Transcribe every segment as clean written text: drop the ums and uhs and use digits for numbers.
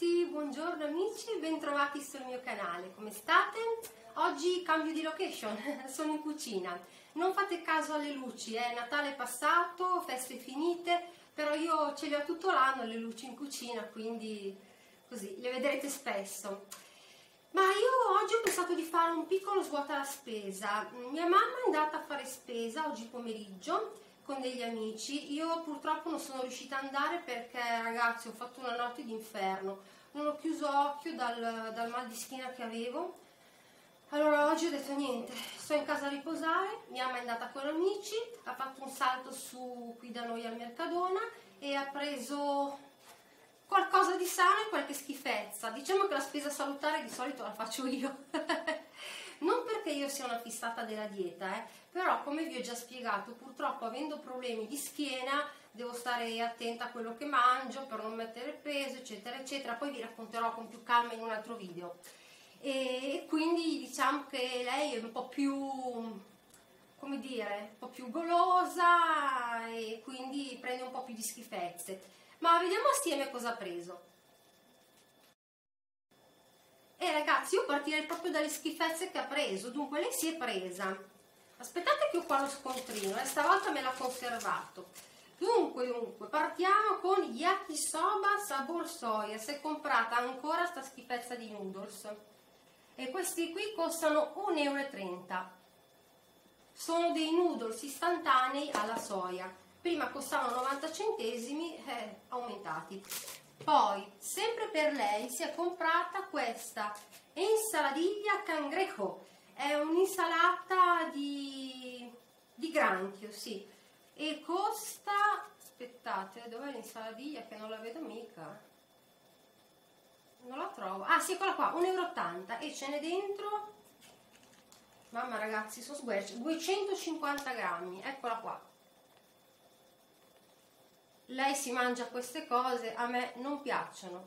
tutti, buongiorno amici, bentrovati sul mio canale, come state? Oggi cambio di location, sono in cucina. Non fate caso alle luci, è Natale passato, feste finite, però io ce le ho tutto l'anno le luci in cucina, quindi così, le vedrete spesso. Ma io oggi ho pensato di fare un piccolo svuota la spesa. Mia mamma è andata a fare spesa oggi pomeriggio con degli amici. Io purtroppo non sono riuscita ad andare perché, ragazzi, ho fatto una notte d'inferno. Non ho chiuso occhio dal mal di schiena che avevo. Allora oggi ho detto niente, sto in casa a riposare. Mia mamma è andata con amici, ha fatto un salto su qui da noi al Mercadona e ha preso qualcosa di sano e qualche schifezza. Diciamo che la spesa salutare di solito la faccio io. Non perché io sia una fissata della dieta, però come vi ho già spiegato, purtroppo avendo problemi di schiena devo stare attenta a quello che mangio per non mettere peso, eccetera, eccetera. Poi vi racconterò con più calma in un altro video. E quindi diciamo che lei è un po' più, come dire, un po' più golosa e quindi prende un po' più di schifezze. Ma vediamo assieme cosa ha preso. Ragazzi, io partirei proprio dalle schifezze che ha preso. Dunque lei si è presa, aspettate che ho qua lo scontrino, stavolta me l'ha conservato. Dunque partiamo con yakisoba sabor soia. Si è comprata ancora sta schifezza di noodles e questi qui costano 1,30 €. Sono dei noodles istantanei alla soia, prima costavano 90 centesimi, aumentati. Poi, sempre per lei, si è comprata questa insaladilla cangrejo, è un'insalata di granchio, sì, e costa, aspettate, dov'è l'insaladilla che non la vedo mica? Non la trovo, ah sì, eccola qua, 1,80 € e ce n'è dentro, mamma ragazzi, sono sguerci, 250 grammi, eccola qua. Lei si mangia queste cose, a me non piacciono.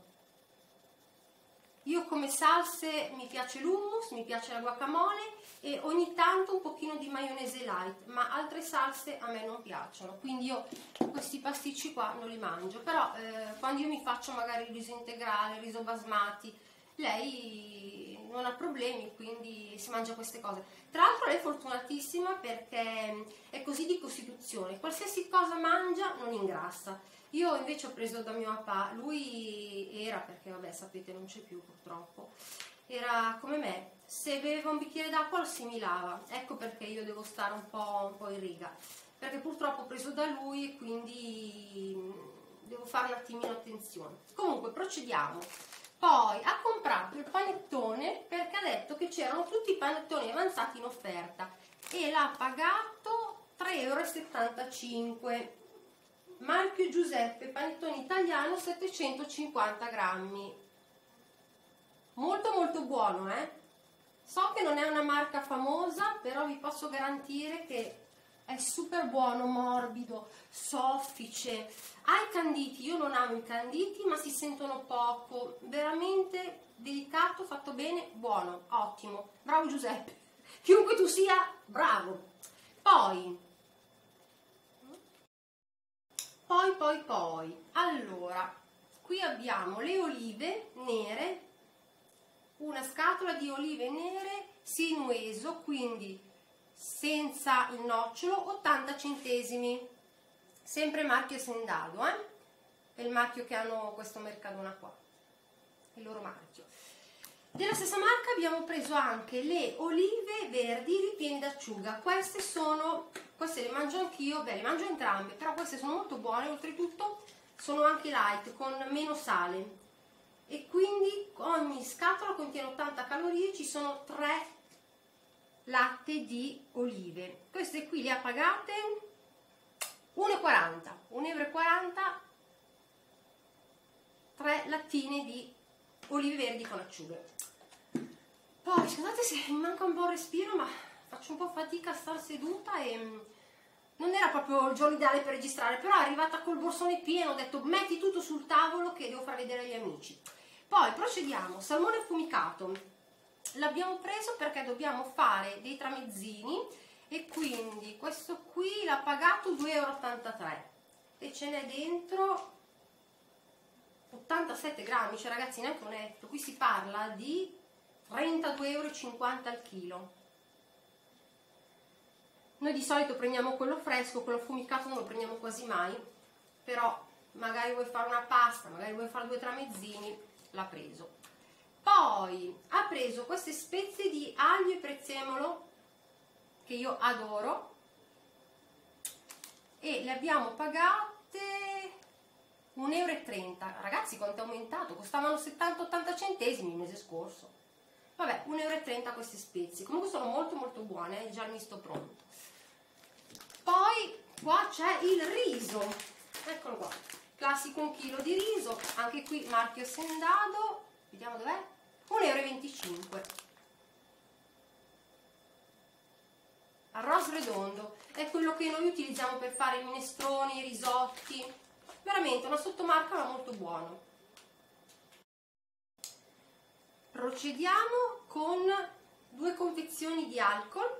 Io come salse mi piace l'hummus, mi piace la guacamole e ogni tanto un pochino di maionese light, ma altre salse a me non piacciono, quindi io questi pasticci qua non li mangio. Però quando io mi faccio magari il riso integrale, il riso basmati, lei non ha problemi, quindi si mangia queste cose. Tra l'altro lei è fortunatissima perché è così di costituzione, qualsiasi cosa mangia non ingrassa. Io invece ho preso da mio papà, lui era, perché vabbè sapete non c'è più purtroppo, era come me, se beveva un bicchiere d'acqua lo assimilava, ecco perché io devo stare un po' in riga, perché purtroppo ho preso da lui e quindi devo fare un attimino attenzione. Comunque procediamo. Poi ha comprato il panettone perché ha detto che c'erano tutti i panettoni avanzati in offerta e l'ha pagato 3,75 €. Marchio Giuseppe, panettone italiano, 750 grammi. Molto molto buono, So che non è una marca famosa, però vi posso garantire che è super buono, morbido, soffice. Ha i canditi, io non amo i canditi, ma si sentono poco, veramente delicato, fatto bene, buono, ottimo. Bravo Giuseppe, chiunque tu sia, bravo. Poi, allora, qui abbiamo le olive nere, una scatola di olive nere Sinueso, quindi senza il nocciolo, 80 centesimi, sempre marchio Sendado, è il marchio che hanno questo Mercadona qua, il loro marchio. Della stessa marca abbiamo preso anche le olive verdi ripiene d'acciuga. Queste le mangio anch'io, beh, le mangio entrambe, però queste sono molto buone, oltretutto sono anche light, con meno sale. E quindi ogni scatola contiene 80 calorie, ci sono 3 latte di olive. Queste qui le ha pagate 1,40 €, 3 lattine di olive verdi con acciughe. Poi scusate se mi manca un po' il respiro, ma faccio un po' fatica a star seduta e non era proprio il giorno ideale per registrare, però è arrivata col borsone pieno, ho detto metti tutto sul tavolo che devo far vedere agli amici. Poi procediamo, salmone affumicato, l'abbiamo preso perché dobbiamo fare dei tramezzini e quindi questo qui l'ha pagato 2,83 € e ce n'è dentro 80 97 grammi, cioè ragazzi neanche un etto, qui si parla di 32,50 € al chilo. Noi di solito prendiamo quello fresco, quello affumicato non lo prendiamo quasi mai, però magari vuoi fare una pasta, magari vuoi fare 2 tramezzini, l'ha preso. Poi ha preso queste spezie di aglio e prezzemolo che io adoro e le abbiamo pagate 1,30 €. Ragazzi, quanto è aumentato? Costavano 70-80 centesimi il mese scorso. Vabbè, 1,30 € queste spezie. Comunque sono molto molto buone, già il misto pronto. Poi qua c'è il riso, eccolo qua, classico 1 chilo di riso, anche qui marchio Sendado, vediamo dov'è, 1,25 €. Arroz redondo, è quello che noi utilizziamo per fare i minestroni, i risotti, veramente una sottomarca ma molto buono. Procediamo con 2 confezioni di alcol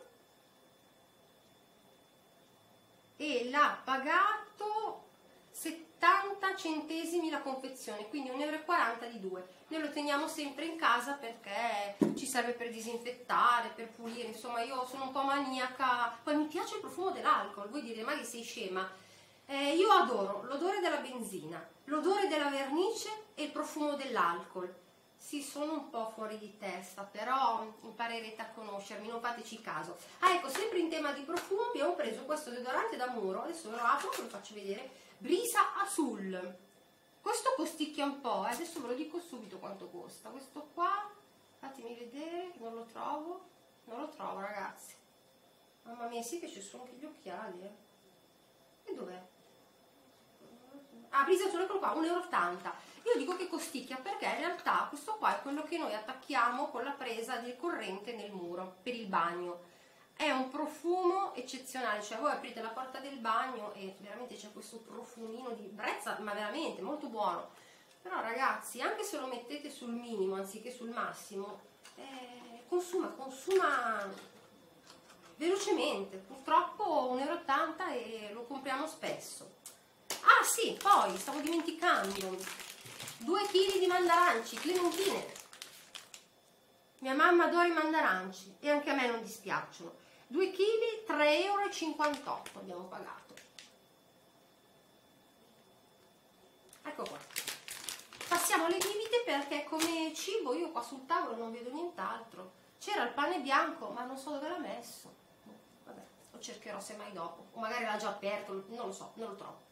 e l'ha pagato 70 centesimi la confezione, quindi 1,40 € di 2. Noi lo teniamo sempre in casa perché ci serve per disinfettare, per pulire, insomma io sono un po' maniaca, poi mi piace il profumo dell'alcol, voi direte ma che sei scema? Io adoro l'odore della benzina, l'odore della vernice e il profumo dell'alcol. Sì, sono un po' fuori di testa, però imparerete a conoscermi, non fateci caso. Ah, ecco, sempre in tema di profumo abbiamo preso questo deodorante da Muro, adesso ve lo apro, ve lo faccio vedere, Brisa Azul. Questo costicchia un po', adesso ve lo dico subito quanto costa. Questo qua, fatemi vedere, non lo trovo ragazzi. Mamma mia, sì che ci sono anche gli occhiali, E dov'è? Ah, Brisa Azul, eccolo qua, 1,80 €. Io dico che costicchia perché in realtà questo qua è quello che noi attacchiamo con la presa del corrente nel muro per il bagno. È un profumo eccezionale, cioè voi aprite la porta del bagno e veramente c'è questo profumino di brezza, ma veramente molto buono. Però ragazzi, anche se lo mettete sul minimo anziché sul massimo, consuma velocemente. Purtroppo 1,80 € e lo compriamo spesso. Ah sì, poi stavo dimenticando, 2 kg di mandaranci, clementine. Mia mamma adora i mandaranci e anche a me non dispiacciono. 2 kg, 3,58 € abbiamo pagato. Ecco qua. Passiamo alle bibite perché come cibo io qua sul tavolo non vedo nient'altro. C'era il pane bianco, ma non so dove l'ha messo. Vabbè, lo cercherò semmai dopo. O magari l'ha già aperto, non lo so, non lo trovo.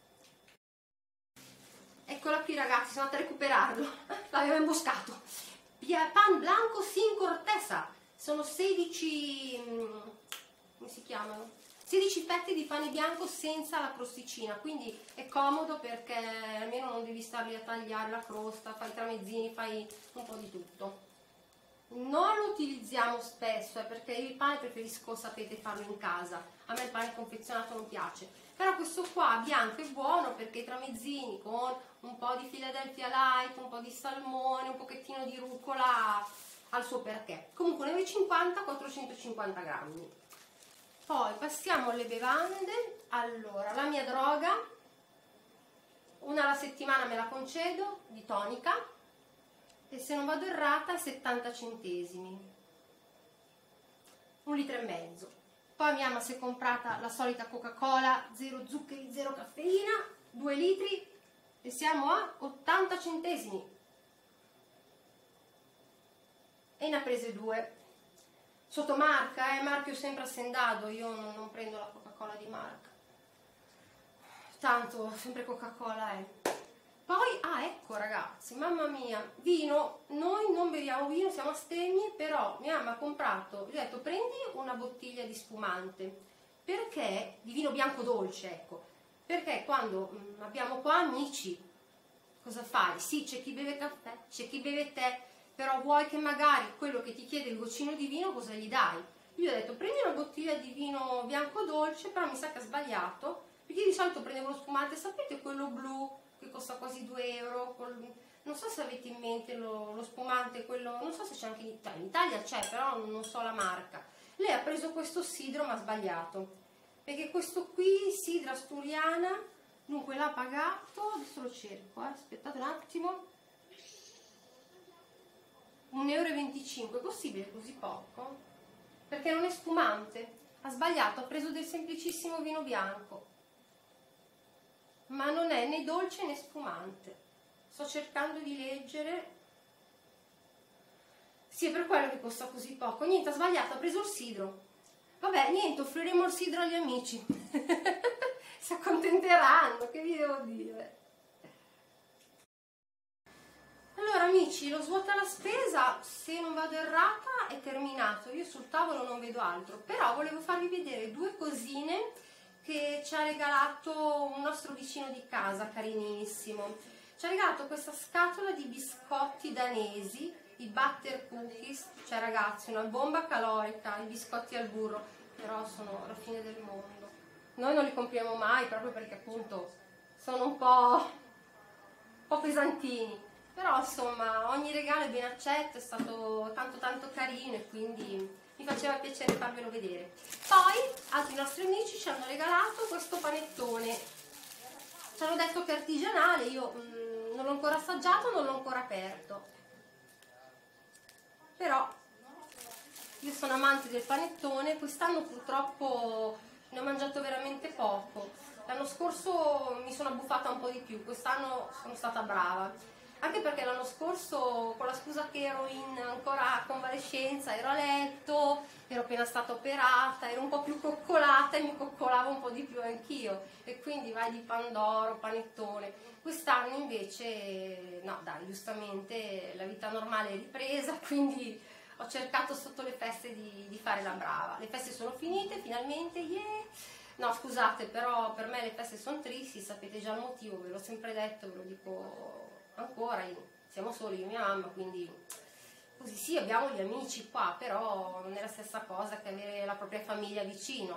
Eccola qui ragazzi, sono andata a recuperarlo, l'avevo imboscato. Pan blanco sin corteza, sono 16, come si chiamano? 16 fette di pane bianco senza la crosticina, quindi è comodo perché almeno non devi star lì a tagliare la crosta, fai i tramezzini, fai un po' di tutto. Non lo utilizziamo spesso perché il pane preferisco, sapete, farlo in casa, a me il pane confezionato non piace, però questo qua bianco è buono perché i tramezzini con un po' di Philadelphia Light, un po' di salmone, un pochettino di rucola al suo perché. Comunque 1,50 €, 450 grammi. Poi passiamo alle bevande. Allora, la mia droga, una alla settimana me la concedo, di tonica, e se non vado errata 70 centesimi, 1,5 litri. Poi mia mamma si è comprata la solita Coca-Cola, 0 zuccheri, 0 caffeina, 2 litri e siamo a 80 centesimi. E ne ha prese 2. Sottomarca, marchio sempre Sendado, io non prendo la Coca-Cola di marca. Tanto, sempre Coca-Cola è. Poi, ecco ragazzi, mamma mia, vino, noi non beviamo vino, siamo astemni, però mia mamma ha comprato, gli ho detto prendi una bottiglia di spumante, perché, di vino bianco dolce, ecco, perché quando abbiamo qua amici, cosa fai? Sì, c'è chi beve caffè, c'è chi beve tè, però vuoi che magari quello che ti chiede il goccino di vino, cosa gli dai? Io ho detto prendi una bottiglia di vino bianco dolce, però mi sa che ha sbagliato, perché di solito prendevo lo spumante, sapete quello blu, che costa quasi 2 €, non so se avete in mente lo spumante, quello, non so se c'è anche in Italia c'è, però non so la marca. Lei ha preso questo sidro ma ha sbagliato, perché questo qui, sidra asturiana, dunque l'ha pagato, adesso lo cerco, aspettate un attimo, 1,25 €, è possibile così poco? Perché non è spumante, ha sbagliato, ha preso del semplicissimo vino bianco, ma non è né dolce né spumante. Sto cercando di leggere. Sì, è per quello che costa così poco. Niente, ha sbagliato, ha preso il sidro. Vabbè, niente, offriremo il sidro agli amici. Si accontenteranno, che vi devo dire. Allora amici, lo svuota la spesa, se non vado errata, è terminato. Io sul tavolo non vedo altro, però volevo farvi vedere due cosine che ci ha regalato un nostro vicino di casa, carinissimo. Ci ha regalato questa scatola di biscotti danesi, i butter cookies, cioè ragazzi, una bomba calorica, i biscotti al burro, però sono la fine del mondo. Noi non li compriamo mai, proprio perché appunto sono un po' pesantini. Però insomma ogni regalo è ben accetto, è stato tanto carino e quindi mi faceva piacere farvelo vedere. Poi altri nostri amici ci hanno regalato questo panettone, ci hanno detto che è artigianale, io non l'ho ancora assaggiato, non l'ho ancora aperto, però io sono amante del panettone. Quest'anno purtroppo ne ho mangiato veramente poco, l'anno scorso mi sono abbuffata un po' di più, quest'anno sono stata brava. Anche perché l'anno scorso, con la scusa che ero in ancora convalescenza, ero a letto, ero appena stata operata, ero un po' più coccolata e mi coccolavo un po' di più anch'io. E quindi vai di pandoro, panettone. Quest'anno invece, no dai, giustamente la vita normale è ripresa, quindi ho cercato sotto le feste di fare la brava. Le feste sono finite, finalmente, yeah! No, scusate, però per me le feste sono tristi, sapete già il motivo, ve l'ho sempre detto, ve lo dico ancora, siamo soli io e mia mamma, quindi così sì, abbiamo gli amici qua, però non è la stessa cosa che avere la propria famiglia vicino.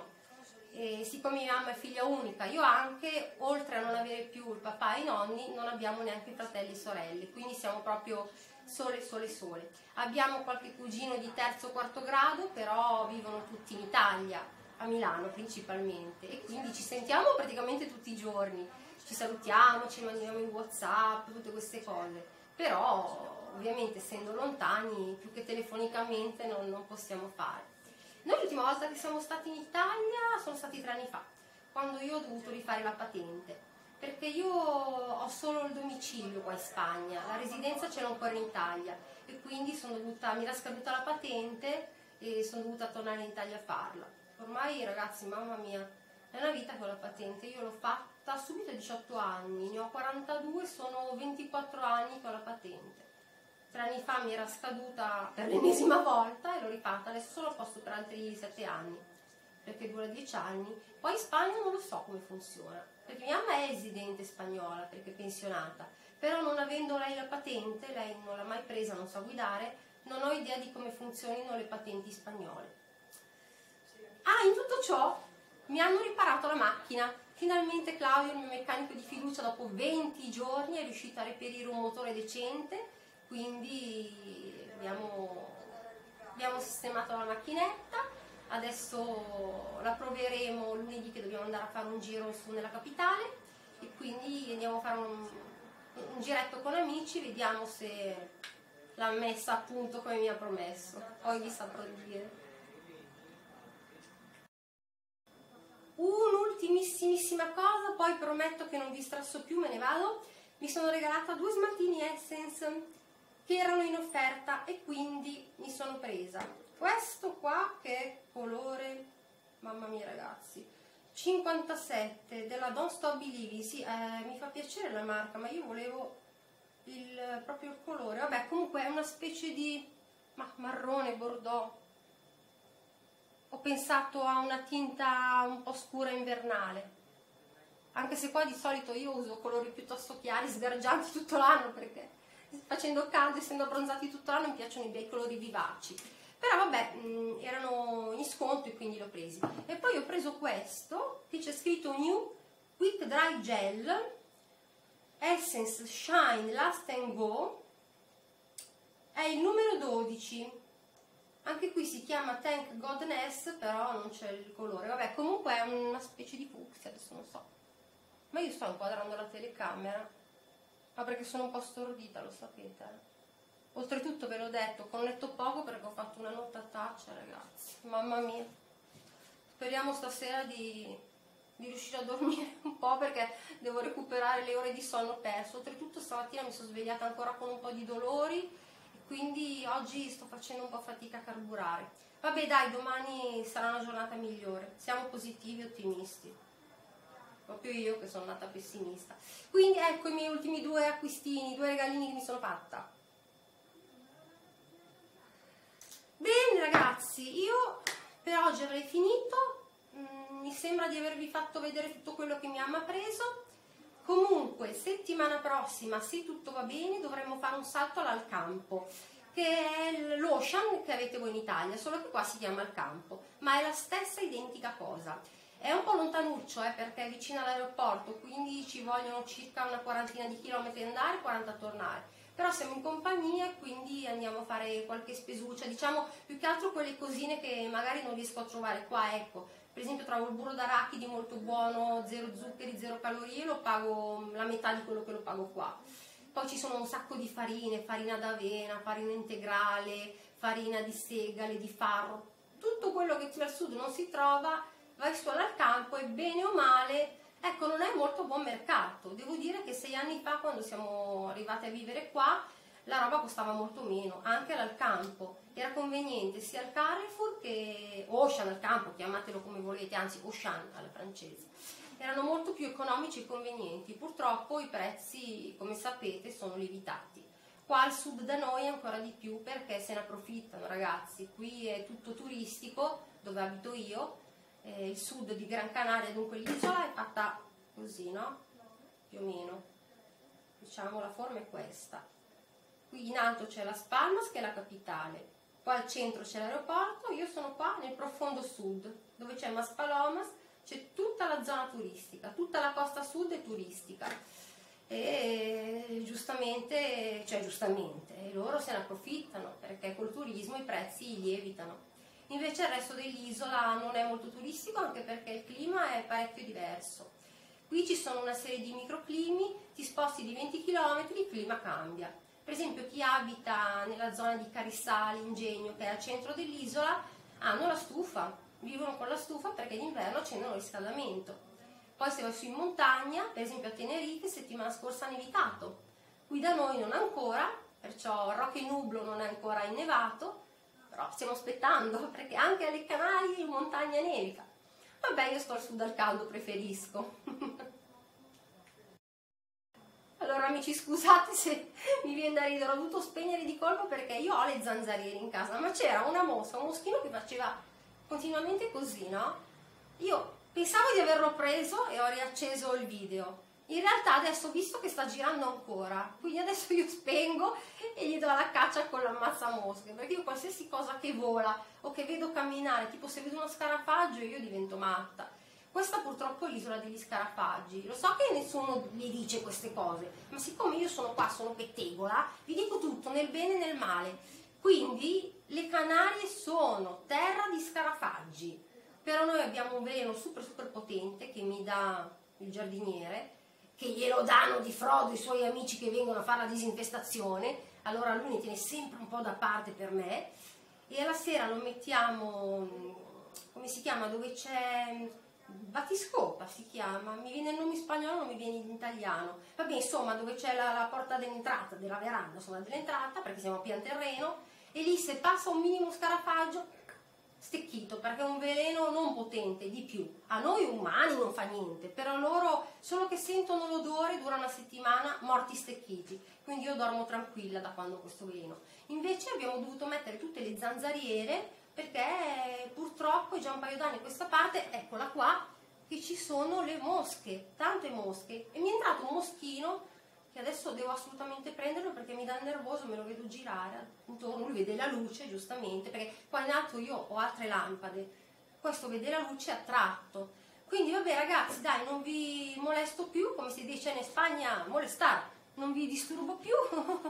E siccome mia mamma è figlia unica, io anche, oltre a non avere più il papà e i nonni, non abbiamo neanche fratelli e sorelle, quindi siamo proprio sole. Abbiamo qualche cugino di terzo o quarto grado, però vivono tutti in Italia, a Milano principalmente, e quindi ci sentiamo praticamente tutti i giorni, ci salutiamo, ci mandiamo in WhatsApp, tutte queste cose, però ovviamente essendo lontani più che telefonicamente non possiamo fare. Noi l'ultima volta che siamo stati in Italia sono stati 3 anni fa, quando io ho dovuto rifare la patente, perché io ho solo il domicilio qua in Spagna, la residenza ce l'ho ancora in Italia e quindi mi era scaduta la patente e sono dovuta tornare in Italia a farla. Ormai ragazzi, mamma mia, è una vita con la patente, io l'ho fatta subito a 18 anni, ne ho 42, sono 24 anni con la patente. 3 anni fa mi era scaduta per l'ennesima volta e l'ho rifatta, adesso sono a posto per altri 7 anni, perché dura 10 anni. Poi in Spagna non lo so come funziona, perché mia mamma è residente spagnola, perché è pensionata, però non avendo lei la patente, lei non l'ha mai presa, non sa guidare, non ho idea di come funzionino le patenti spagnole. Ah, in tutto ciò mi hanno riparato la macchina. Finalmente Claudio, il mio meccanico di fiducia, dopo 20 giorni è riuscito a reperire un motore decente, quindi abbiamo sistemato la macchinetta. Adesso la proveremo lunedì, che dobbiamo andare a fare un giro su nella capitale, e quindi andiamo a fare un giretto con amici, vediamo se l'ha messa a punto come mi ha promesso, poi vi saprò dire. Un'ultimissimissima cosa, poi prometto che non vi strasso più, me ne vado. Mi sono regalata 2 smaltini Essence che erano in offerta e quindi mi sono presa questo qua, che è colore, mamma mia ragazzi, 57 della Don't Stop Believing. Sì, mi fa piacere la marca, ma io volevo proprio il colore. Vabbè, comunque è una specie di marrone bordeaux. Ho pensato a una tinta un po' scura invernale, anche se qua di solito io uso colori piuttosto chiari, sgargianti tutto l'anno, perché facendo caldo, essendo abbronzati tutto l'anno, mi piacciono i bei colori vivaci. Però vabbè, erano in sconto e quindi l'ho presi. E poi ho preso questo, che c'è scritto New Quick Dry Gel Essence Shine Last and Go, è il numero 12. Anche qui si chiama Thank Godness, però non c'è il colore. Vabbè, comunque è una specie di fucsia, adesso non so. Ma io sto inquadrando la telecamera, ma perché sono un po' stordita, lo sapete. Oltretutto ve l'ho detto, connetto poco perché ho fatto una nottataccia, ragazzi, mamma mia. Speriamo stasera di riuscire a dormire un po' perché devo recuperare le ore di sonno perso. Oltretutto stamattina mi sono svegliata ancora con un po' di dolori e quindi oggi sto facendo un po' fatica a carburare. Vabbè dai, domani sarà una giornata migliore, siamo positivi e ottimisti. Proprio io che sono nata pessimista. Quindi ecco i miei ultimi 2 acquistini, 2 regalini che mi sono fatta. Bene ragazzi, io per oggi avrei finito, mi sembra di avervi fatto vedere tutto quello che mi ama preso. Comunque settimana prossima, se tutto va bene, dovremmo fare un salto all'Alcampo, che è l'Ocean che avete voi in Italia, solo che qua si chiama Alcampo, ma è la stessa identica cosa. È un po' lontanuccio perché è vicino all'aeroporto, quindi ci vogliono circa una quarantina di chilometri andare e 40 tornare. Però siamo in compagnia e quindi andiamo a fare qualche spesuccia, diciamo più che altro quelle cosine che magari non riesco a trovare qua, ecco. Per esempio trovo il burro d'arachidi molto buono, 0 zuccheri, 0 calorie, lo pago la metà di quello che lo pago qua. Poi ci sono un sacco di farine, farina d'avena, farina integrale, farina di segale, di farro, tutto quello che qui al sud non si trova, vai su all'Alcampo e bene o male, ecco, non è molto buon mercato. Devo dire che 6 anni fa, quando siamo arrivati a vivere qua, la roba costava molto meno, anche all'Alcampo. Era conveniente sia al Carrefour che Ocean al campo, chiamatelo come volete, anzi Ocean alla francese. Erano molto più economici e convenienti. Purtroppo i prezzi, come sapete, sono lievitati. Qua al sud da noi ancora di più perché se ne approfittano, ragazzi. Qui è tutto turistico, dove abito io. Il sud di Gran Canaria, dunque l'isola, è fatta così, no? Più o meno. Diciamo la forma è questa. Qui in alto c'è Las Palmas, che è la capitale. Qua al centro c'è l'aeroporto, io sono qua nel profondo sud, dove c'è Maspalomas, c'è tutta la zona turistica, tutta la costa sud è turistica. E giustamente, loro se ne approfittano, perché col turismo i prezzi lievitano. Invece il resto dell'isola non è molto turistico, anche perché il clima è parecchio diverso. Qui ci sono una serie di microclimi, ti sposti di 20 km, il clima cambia. Per esempio chi abita nella zona di Carissali, Ingegno, che è al centro dell'isola, hanno la stufa, vivono con la stufa perché d'inverno accendono il riscaldamento. Poi se vai su in montagna, per esempio a Tenerife, settimana scorsa ha nevicato. Qui da noi non ancora, perciò Roque Nublo non è ancora innevato, però stiamo aspettando perché anche alle Canarie in montagna nevica. Vabbè, io sto al sud al caldo, preferisco. Allora amici, scusate se mi viene da ridere, ho dovuto spegnere di colpo perché io ho le zanzariere in casa, ma c'era una mosca, un moschino che faceva continuamente così, no? Io pensavo di averlo preso e ho riacceso il video. In realtà adesso ho visto che sta girando ancora, quindi adesso io spengo e gli do la caccia con l'ammazzamosche, perché io qualsiasi cosa che vola o che vedo camminare, tipo se vedo uno scarafaggio io divento matta. Questa purtroppo è l'isola degli scarafaggi. Lo so che nessuno mi dice queste cose, ma siccome io sono qua, sono pettegola, vi dico tutto nel bene e nel male. Quindi le Canarie sono terra di scarafaggi, però noi abbiamo un veleno super potente che mi dà il giardiniere, che glielo danno di Frodo i suoi amici che vengono a fare la disinfestazione, allora lui ne tiene sempre un po' da parte per me, e alla sera lo mettiamo, come si chiama, dove c'è... Batiscopa si chiama, mi viene il nome in spagnolo, non mi viene in italiano. Vabbè, insomma, dove c'è la porta d'entrata della veranda, insomma, dell'entrata, perché siamo a pian terreno, e lì se passa un minimo scarafaggio, stecchito, perché è un veleno non potente, di più. A noi umani non fa niente, però loro, solo che sentono l'odore, dura una settimana, morti stecchiti. Quindi io dormo tranquilla da quando ho questo veleno. Invece abbiamo dovuto mettere tutte le zanzariere, perché purtroppo è già un paio d'anni a questa parte, eccola qua, che ci sono le mosche, tante mosche, e mi è entrato un moschino che adesso devo assolutamente prenderlo perché mi dà nervoso, me lo vedo girare intorno, lui vede la luce giustamente, perché qua in alto io ho altre lampade, questo vede la luce attratto. Quindi vabbè ragazzi, dai, non vi molesto più, come si dice in Spagna, molestar, non vi disturbo più.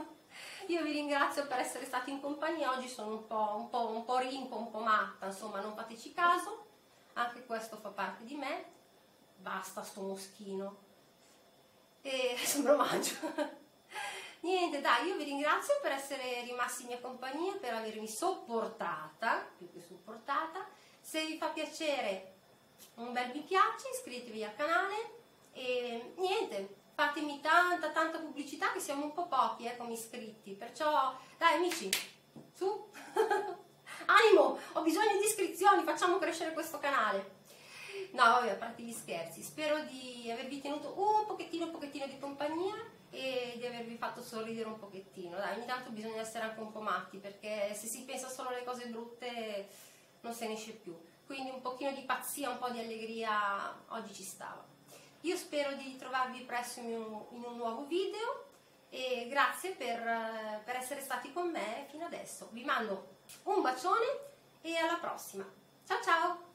Io vi ringrazio per essere stati in compagnia, oggi sono un po' rinco, un po' matta, insomma non fateci caso, anche questo fa parte di me, basta sto moschino, e adesso me lo mangio. Niente, dai, io vi ringrazio per essere rimasti in mia compagnia, per avermi sopportata, più che supportata. Se vi fa piacere, un bel mi piace, iscrivetevi al canale e niente, fatemi tanta pubblicità, che siamo un po' pochi come iscritti, perciò dai amici, su, animo, ho bisogno di iscrizioni, facciamo crescere questo canale. No, vabbè, a parte gli scherzi, spero di avervi tenuto un pochettino di compagnia e di avervi fatto sorridere un pochettino. Dai, ogni tanto bisogna essere anche un po' matti, perché se si pensa solo alle cose brutte non se ne esce più. Quindi un pochino di pazzia, un po' di allegria oggi ci stava. Io spero di trovarvi presto in un nuovo video e grazie per essere stati con me fino adesso. Vi mando un bacione e alla prossima. Ciao ciao!